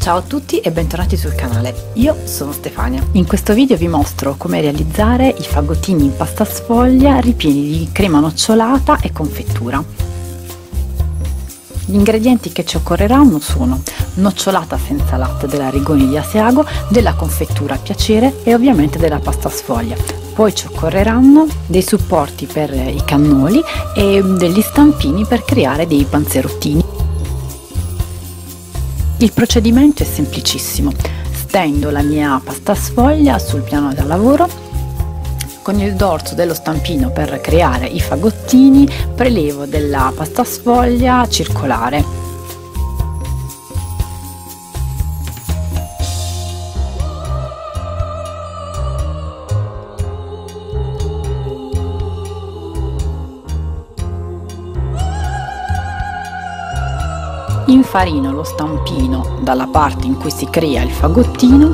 Ciao a tutti e bentornati sul canale, io sono Stefania. In questo video vi mostro come realizzare i fagottini in pasta sfoglia ripieni di crema nocciolata e confettura. Gli ingredienti che ci occorreranno sono nocciolata senza latte della Rigoni di Asiago, della confettura a piacere e ovviamente della pasta sfoglia. Poi ci occorreranno dei supporti per i cannoli e degli stampini per creare dei panzerottini. Il procedimento è semplicissimo: stendo la mia pasta sfoglia sul piano da lavoro, con il dorso dello stampino per creare i fagottini prelevo della pasta sfoglia circolare. Infarino lo stampino dalla parte in cui si crea il fagottino,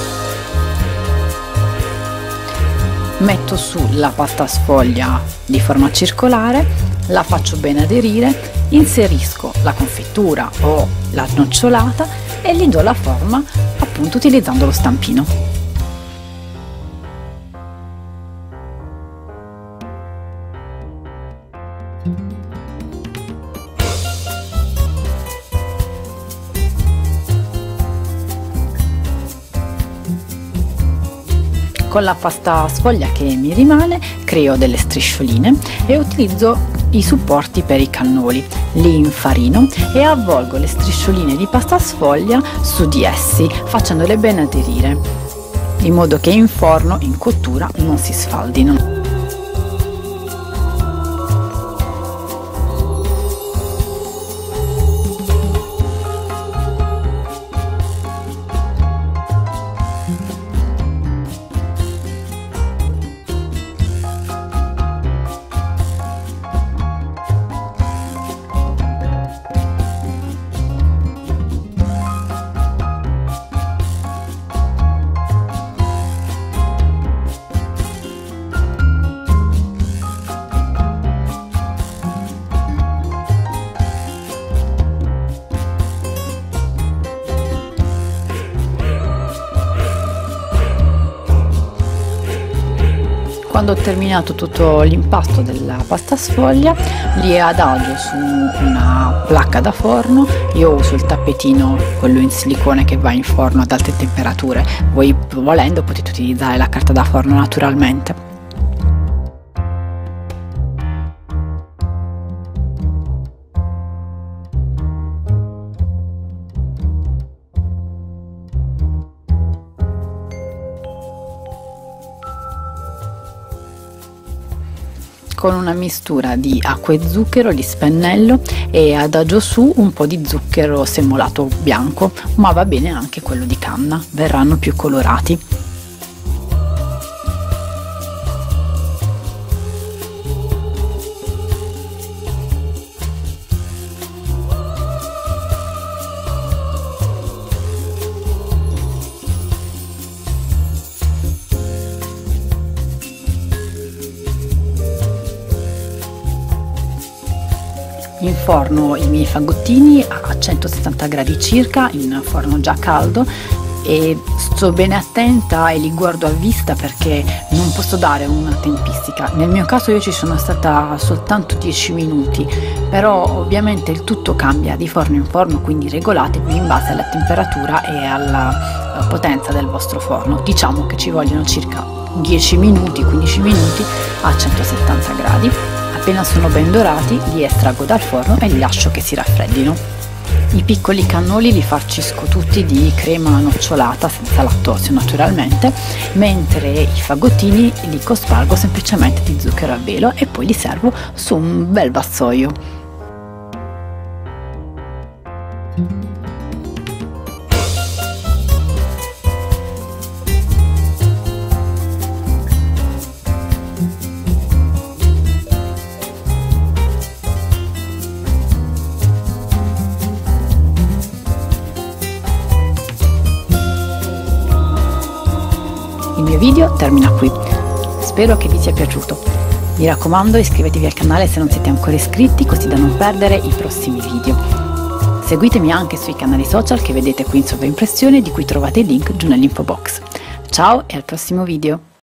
metto su la pasta sfoglia di forma circolare, la faccio bene aderire, inserisco la confettura o la nocciolata e gli do la forma appunto utilizzando lo stampino. Con la pasta sfoglia che mi rimane creo delle striscioline e utilizzo i supporti per i cannoli. Li infarino e avvolgo le striscioline di pasta sfoglia su di essi, facendole bene aderire, in modo che in forno, in cottura, non si sfaldino. Quando ho terminato tutto l'impasto della pasta sfoglia, li adagio su una placca da forno. Io uso il tappetino, quello in silicone che va in forno ad alte temperature. Voi volendo potete utilizzare la carta da forno naturalmente. Con una mistura di acqua e zucchero li spennello e adagio su un po' di zucchero semolato bianco, ma va bene anche quello di canna, verranno più colorati. Inforno i miei fagottini a 170 gradi circa in forno già caldo e sto bene attenta e li guardo a vista perché non posso dare una tempistica. Nel mio caso io ci sono stata soltanto 10 minuti, però ovviamente il tutto cambia di forno in forno, quindi regolatevi in base alla temperatura e alla potenza del vostro forno. Diciamo che ci vogliono circa 10 minuti, 15 minuti a 170 gradi. Appena sono ben dorati li estraggo dal forno e li lascio che si raffreddino. I piccoli cannoli li farcisco tutti di crema nocciolata senza lattosio naturalmente, mentre i fagottini li cospargo semplicemente di zucchero a velo e poi li servo su un bel vassoio. Il mio video termina qui, spero che vi sia piaciuto. Mi raccomando, iscrivetevi al canale se non siete ancora iscritti, così da non perdere i prossimi video. Seguitemi anche sui canali social che vedete qui in sovraimpressione, di cui trovate il link giù nell'info box. Ciao e al prossimo video!